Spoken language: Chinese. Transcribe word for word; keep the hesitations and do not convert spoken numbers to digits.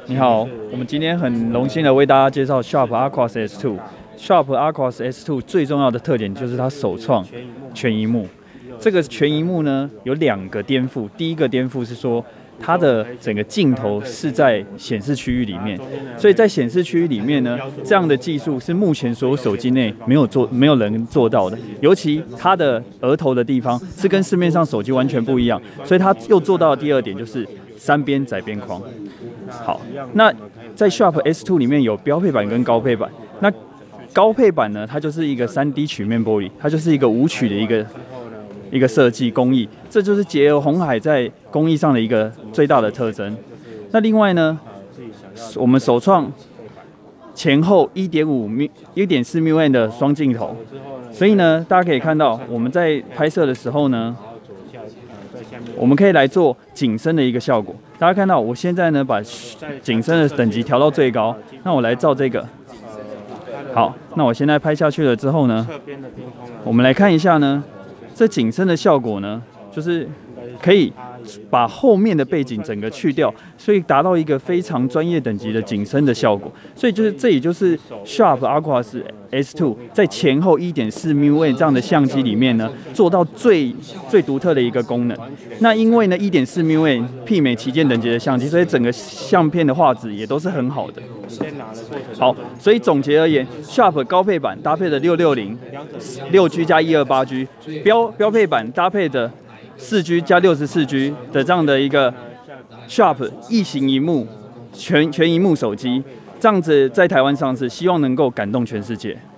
你好，我们今天很荣幸的为大家介绍 Sharp Aquos S 二。Sharp Aquos S 二最重要的特点就是它首创全萤幕。这个全萤幕呢有两个颠覆，第一个颠覆是说它的整个镜头是在显示区域里面，所以在显示区域里面呢，这样的技术是目前所有手机内没有做、没有人做到的。尤其它的额头的地方是跟市面上手机完全不一样，所以它又做到的第二点就是三边窄边框。好，那在 Sharp S 二里面有标配版跟高配版。那高配版呢，它就是一个 三 D 曲面玻璃，它就是一个无曲的一个一个设计工艺，这就是结合鸿海在工艺上的一个最大的特征。那另外呢，我们首创前后 一点五 一点四 millimeter 的双镜头，所以呢，大家可以看到我们在拍摄的时候呢，我们可以来做景深的一个效果。大家看到我现在呢把景深的等级调到最高，那我来照这个。好，那我现在拍下去了之后呢，我们来看一下呢，这景深的效果呢，就是可以把后面的背景整个去掉，所以达到一个非常专业等级的景深的效果。所以就是这也就是 Sharp Aquos S 二在前后 一点四 millimeter 这样的相机里面呢，做到最最独特的一个功能。那因为呢 一点四 millimeter 媲美旗舰等级的相机，所以整个相片的画质也都是很好的。好，所以总结而言 ，Sharp 高配版搭配的六六零、六 G 加一二八 G， 标标配版搭配的四 G 加六十四 G 的这样的一个 Sharp 异形萤幕全全萤幕手机，这样子在台湾上市，希望能够感动全世界。